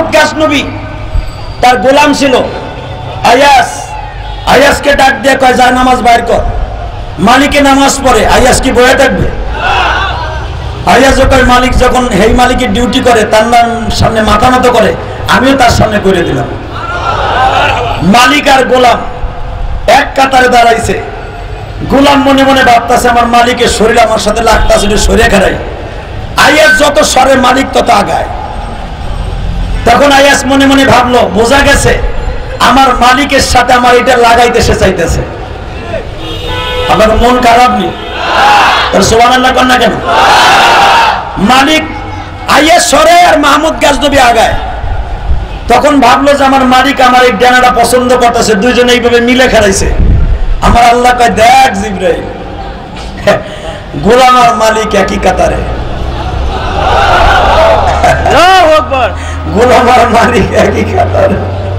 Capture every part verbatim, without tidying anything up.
মাহমুদ গাজনবী তার গোলাম ছিল আয়াস। আয়াসকে ডাক দিয়ে কয় যায় নামাজ বাইর কর। মালিকে নামাজ পড়ে, আয়াস কি বয়ে থাকবে? আয়াস কয় মালিক যখন হেই মালিকের ডিউটি করে তার সামনে মাথা নত করে, আমিও তার সামনে করে দিলাম। মালিক আর গোলাম এক কাতারে দাঁড়াইছে। গোলাম মনে মনে ভাবতেছে আমার মালিকের শরীর আমার সাথে লাগতেছে, সরে খাড়াই। আয়াস যত সরে মালিক তত আগায়। তখন আয়াস মনে মনে ভাবলো, বোঝা গেছে আমার মালিকের সাথে আমার এটা লাগাইতে সে চাইতেছে। আমার মন খারাপ নেই, সুবহানাল্লাহ কর না কেন? মালিক আয়াস সরে আর মাহমুদ গাজনবী আগায়। তখন ভাবলো যে আমার মালিক আমার এই ডানাটা পছন্দ করতেছে, দুইজনে এইভাবে মিলে খেলাইছে। আমার আল্লাহ কয় দেখ জিবরাইল, গোলাম আর মালিক একই কাতারে। গোলাম আর মালিক একই কাতারে।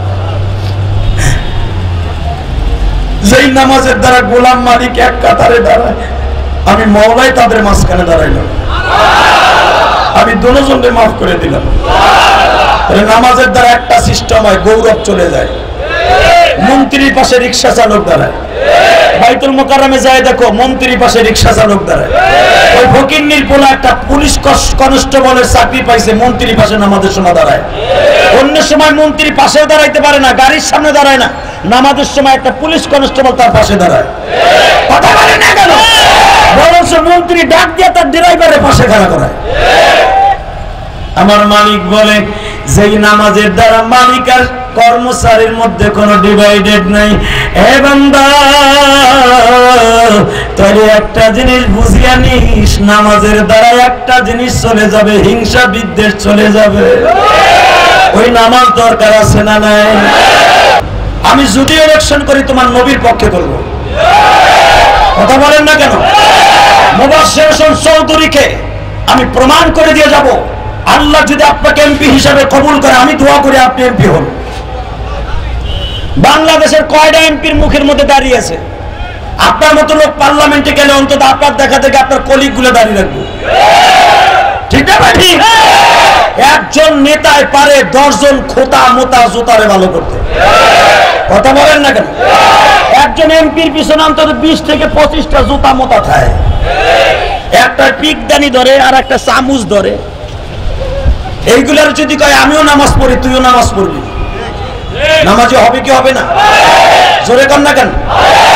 যেই নামাজের দ্বারা গোলাম মালিক এক কাতারে দাঁড়ায়, আমি মওলাই তাদের মাঝখানে দাঁড়াইলাম, আমি দুজনকে মাফ করে দিলাম। নামাজের দ্বারা একটা সিস্টেম হয়, গৌরব চলে যায়। মন্ত্রীর পাশে রিক্সা চালক দাঁড়ায়, বাইতুল মোকাররমে যায় দেখো মন্ত্রীর পাশে রিক্সা চালক দাঁড়ায়। ওই ফকিন্নির পোলা একটা পুলিশ কনস্টেবলের চাকরি পাইছে, মন্ত্রীর পাশে নামাজের সময় দাঁড়ায়। অন্য সময় মন্ত্রী পাশেও দাঁড়াইতে পারে না, গাড়ির সামনে দাঁড়ায় না, নামাজের সময় একটা পুলিশ কনস্টেবল তার পাশে দাঁড়ায়। কথা বলে না কেন? বরং মন্ত্রী ডাক দিয়ে তার ড্রাইভারের পাশে খাড়া করায়। আমার মালিক বলে যেই নামাজের দ্বারা মালিক আর কর্মচারীর মধ্যে কোনো ডিভাইডেড নাই, এ বান্দা তাহলে একটা জিনিস বুঝিয়া নিস, নামাজের দ্বারা একটা জিনিস চলে যাবে, হিংসা বিদ্বেষ চলে যাবে। ওই নামাজ দরকার আছে না নাই? আমি যদি ইলেকশন করি তোমার নবীর পক্ষে করব। কথা বলেন না কেন? মুবাশশির হোসেন চৌধুরীকে আমি প্রমাণ করে দিয়ে যাব, আল্লাহ যদি আপনাকে এমপি হিসাবে কবুল করে, আমি দোয়া করি আপনি এমপি হন। বাংলাদেশের কয়টা এমপির মুখের মধ্যে দাঁড়িয়ে আছে? আপনার মতো লোক পার্লামেন্টে গেলে অন্তত আপনার দেখা থেকে আপনার কলিগ গুলো দাঁড়িয়ে রাখবো, ঠিক না ভাই? একজন নেতায় পারে দশজন খোতা মোতা জোতারে ভালো করতে। কথা বলেন না কেন? একজন এমপির পিছনে অন্তত বিশ থেকে পঁচিশটা জুতা মোতা খায়। একটা পিকদানি ধরে আর একটা চামচ ধরে। এইগুলার যদি কয় আমিও নামাজ পড়ি তুইও নামাজ পড়বি, নামাজে হবে কি হবে না? জোরে কর না কেন?